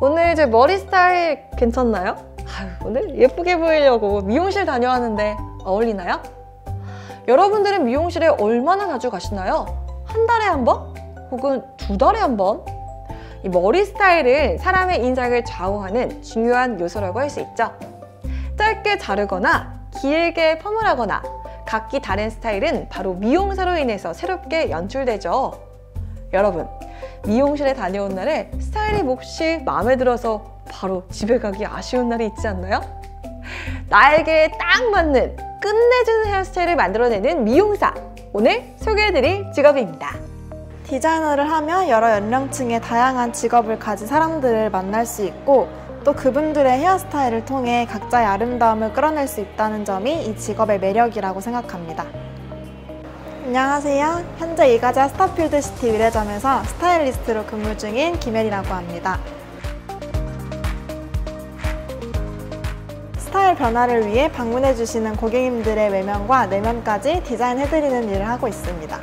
오늘 제 머리 스타일 괜찮나요? 오늘 예쁘게 보이려고 미용실 다녀왔는데 어울리나요? 여러분들은 미용실에 얼마나 자주 가시나요? 한 달에 한 번? 혹은 두 달에 한 번? 이 머리 스타일은 사람의 인상을 좌우하는 중요한 요소라고 할 수 있죠. 짧게 자르거나 길게 펌을 하거나 각기 다른 스타일은 바로 미용사로 인해서 새롭게 연출되죠. 여러분, 미용실에 다녀온 날에 스타일이 몹시 마음에 들어서 바로 집에 가기 아쉬운 날이 있지 않나요? 나에게 딱 맞는 끝내주는 헤어스타일을 만들어내는 미용사! 오늘 소개해드릴 직업입니다. 디자이너를 하면 여러 연령층의 다양한 직업을 가진 사람들을 만날 수 있고 또 그분들의 헤어스타일을 통해 각자의 아름다움을 끌어낼 수 있다는 점이 이 직업의 매력이라고 생각합니다. 안녕하세요. 현재 이가자 스타필드시티 의뢰점에서 스타일리스트로 근무 중인 김혜리라고 합니다. 스타일 변화를 위해 방문해주시는 고객님들의 외면과 내면까지 디자인해드리는 일을 하고 있습니다.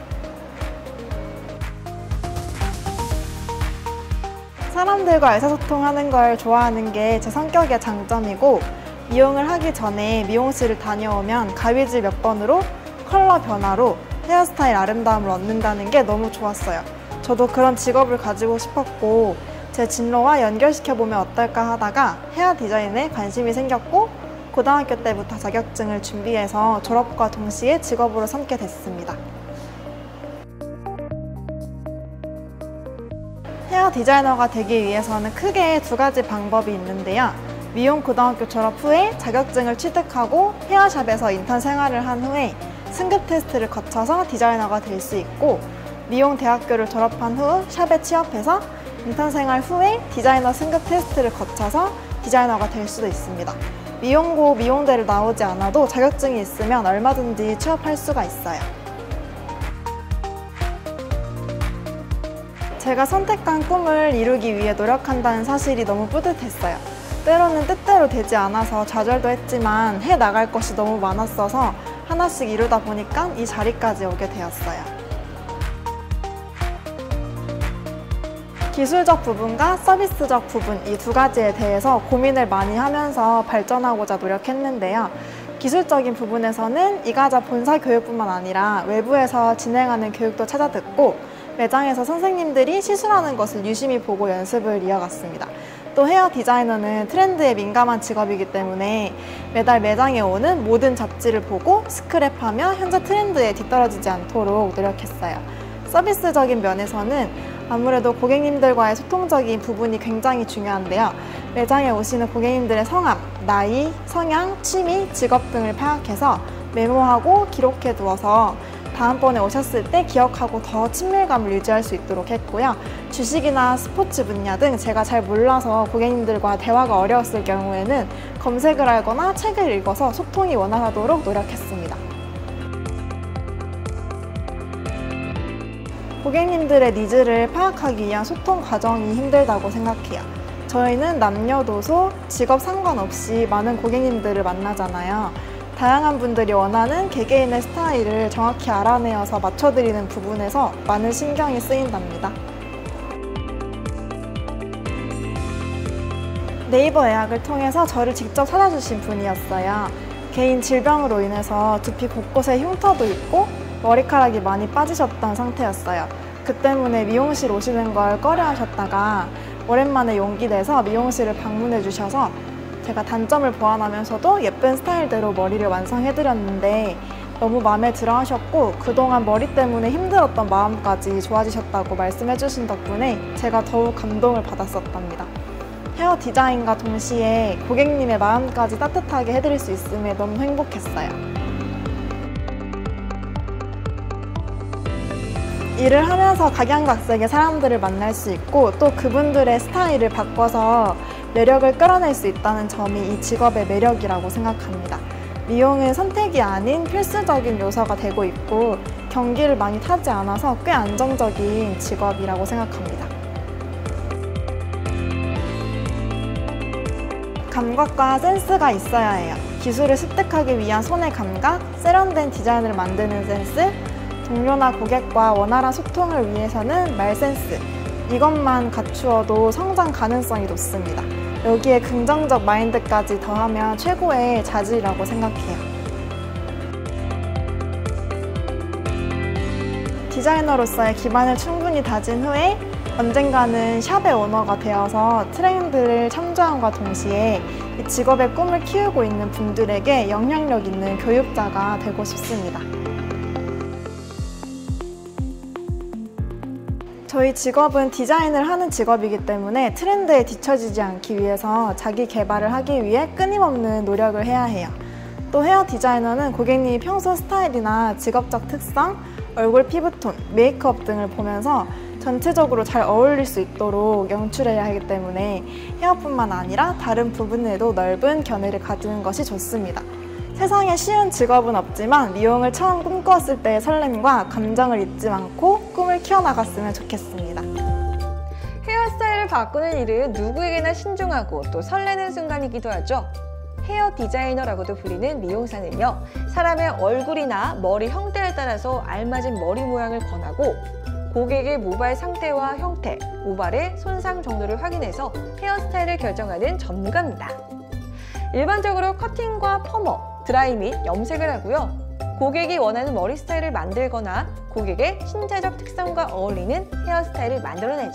사람들과 의사소통하는 걸 좋아하는 게 제 성격의 장점이고 미용을 하기 전에 미용실을 다녀오면 가위질 몇 번으로 컬러 변화로 헤어스타일 아름다움을 얻는다는 게 너무 좋았어요. 저도 그런 직업을 가지고 싶었고 제 진로와 연결시켜보면 어떨까 하다가 헤어 디자인에 관심이 생겼고 고등학교 때부터 자격증을 준비해서 졸업과 동시에 직업으로 삼게 됐습니다. 헤어 디자이너가 되기 위해서는 크게 두 가지 방법이 있는데요. 미용 고등학교 졸업 후에 자격증을 취득하고 헤어샵에서 인턴 생활을 한 후에 승급 테스트를 거쳐서 디자이너가 될 수 있고 미용 대학교를 졸업한 후 샵에 취업해서 인턴 생활 후에 디자이너 승급 테스트를 거쳐서 디자이너가 될 수도 있습니다. 미용고, 미용대를 나오지 않아도 자격증이 있으면 얼마든지 취업할 수가 있어요. 제가 선택한 꿈을 이루기 위해 노력한다는 사실이 너무 뿌듯했어요. 때로는 뜻대로 되지 않아서 좌절도 했지만 해나갈 것이 너무 많았어서 하나씩 이루다 보니까 이 자리까지 오게 되었어요. 기술적 부분과 서비스적 부분 이 두 가지에 대해서 고민을 많이 하면서 발전하고자 노력했는데요. 기술적인 부분에서는 이가자 본사 교육뿐만 아니라 외부에서 진행하는 교육도 찾아 듣고 매장에서 선생님들이 시술하는 것을 유심히 보고 연습을 이어갔습니다. 또 헤어 디자이너는 트렌드에 민감한 직업이기 때문에 매달 매장에 오는 모든 잡지를 보고 스크랩하며 현재 트렌드에 뒤떨어지지 않도록 노력했어요. 서비스적인 면에서는 아무래도 고객님들과의 소통적인 부분이 굉장히 중요한데요. 매장에 오시는 고객님들의 성함, 나이, 성향, 취미, 직업 등을 파악해서 메모하고 기록해 두어서 다음번에 오셨을 때 기억하고 더 친밀감을 유지할 수 있도록 했고요. 주식이나 스포츠 분야 등 제가 잘 몰라서 고객님들과 대화가 어려웠을 경우에는 검색을 하거나 책을 읽어서 소통이 원활하도록 노력했습니다. 고객님들의 니즈를 파악하기 위한 소통 과정이 힘들다고 생각해요. 저희는 남녀노소, 직업 상관없이 많은 고객님들을 만나잖아요. 다양한 분들이 원하는 개개인의 스타일을 정확히 알아내어서 맞춰드리는 부분에서 많은 신경이 쓰인답니다. 네이버 예약을 통해서 저를 직접 찾아주신 분이었어요. 개인 질병으로 인해서 두피 곳곳에 흉터도 있고 머리카락이 많이 빠지셨던 상태였어요. 그 때문에 미용실 오시는 걸 꺼려하셨다가 오랜만에 용기 내서 미용실을 방문해 주셔서 제가 단점을 보완하면서도 예쁜 스타일대로 머리를 완성해드렸는데 너무 마음에 들어 하셨고 그동안 머리 때문에 힘들었던 마음까지 좋아지셨다고 말씀해주신 덕분에 제가 더욱 감동을 받았었답니다. 헤어 디자인과 동시에 고객님의 마음까지 따뜻하게 해드릴 수 있음에 너무 행복했어요. 일을 하면서 각양각색의 사람들을 만날 수 있고 또 그분들의 스타일을 바꿔서 매력을 끌어낼 수 있다는 점이 이 직업의 매력이라고 생각합니다. 미용은 선택이 아닌 필수적인 요소가 되고 있고 경기를 많이 타지 않아서 꽤 안정적인 직업이라고 생각합니다. 감각과 센스가 있어야 해요. 기술을 습득하기 위한 손의 감각, 세련된 디자인을 만드는 센스, 동료나 고객과 원활한 소통을 위해서는 말 센스, 이것만 갖추어도 성장 가능성이 높습니다. 여기에 긍정적 마인드까지 더하면 최고의 자질이라고 생각해요. 디자이너로서의 기반을 충분히 다진 후에 언젠가는 샵의 오너가 되어서 트렌드를 참조함과 동시에 이 직업의 꿈을 키우고 있는 분들에게 영향력 있는 교육자가 되고 싶습니다. 저희 직업은 디자인을 하는 직업이기 때문에 트렌드에 뒤처지지 않기 위해서 자기 개발을 하기 위해 끊임없는 노력을 해야 해요. 또 헤어 디자이너는 고객님이 평소 스타일이나 직업적 특성, 얼굴 피부톤, 메이크업 등을 보면서 전체적으로 잘 어울릴 수 있도록 연출해야 하기 때문에 헤어뿐만 아니라 다른 부분에도 넓은 견해를 가지는 것이 좋습니다. 세상에 쉬운 직업은 없지만 미용을 처음 꿈꾸었을 때의 설렘과 감정을 잊지 않고 꿈을 키워나갔으면 좋겠습니다. 헤어스타일을 바꾸는 일은 누구에게나 신중하고 또 설레는 순간이기도 하죠. 헤어 디자이너라고도 불리는 미용사는요, 사람의 얼굴이나 머리 형태에 따라서 알맞은 머리 모양을 권하고 고객의 모발 상태와 형태, 모발의 손상 정도를 확인해서 헤어스타일을 결정하는 전문가입니다. 일반적으로 커팅과 펌업, 드라이 및 염색을 하고요. 고객이 원하는 머리 스타일을 만들거나 고객의 신체적 특성과 어울리는 헤어스타일을 만들어내죠.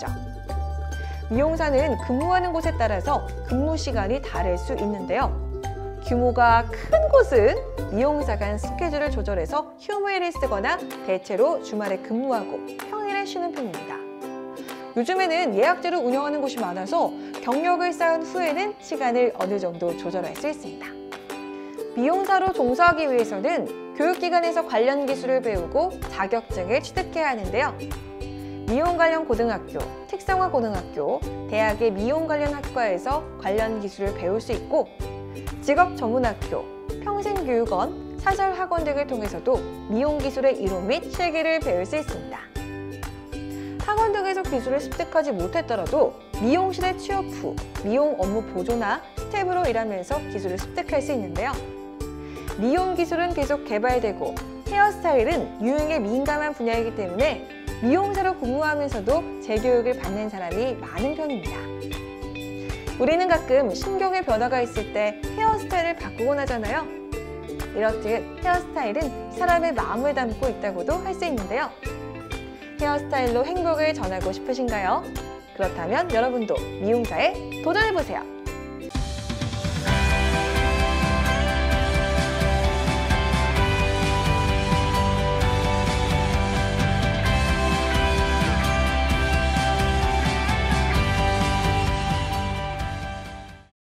미용사는 근무하는 곳에 따라서 근무 시간이 다를 수 있는데요. 규모가 큰 곳은 미용사 간 스케줄을 조절해서 휴무일을 쓰거나 대체로 주말에 근무하고 평일에 쉬는 편입니다. 요즘에는 예약제로 운영하는 곳이 많아서 경력을 쌓은 후에는 시간을 어느 정도 조절할 수 있습니다. 미용사로 종사하기 위해서는 교육기관에서 관련 기술을 배우고 자격증을 취득해야 하는데요. 미용 관련 고등학교, 특성화 고등학교, 대학의 미용 관련 학과에서 관련 기술을 배울 수 있고 직업 전문학교, 평생교육원, 사설학원 등을 통해서도 미용 기술의 이론 및 실기를 배울 수 있습니다. 학원 등에서 기술을 습득하지 못했더라도 미용실에 취업 후 미용 업무 보조나 스텝으로 일하면서 기술을 습득할 수 있는데요. 미용 기술은 계속 개발되고 헤어스타일은 유행에 민감한 분야이기 때문에 미용사로 근무하면서도 재교육을 받는 사람이 많은 편입니다. 우리는 가끔 심경의 변화가 있을 때 헤어스타일을 바꾸곤 하잖아요. 이렇듯 헤어스타일은 사람의 마음을 담고 있다고도 할 수 있는데요. 헤어스타일로 행복을 전하고 싶으신가요? 그렇다면 여러분도 미용사에 도전해보세요.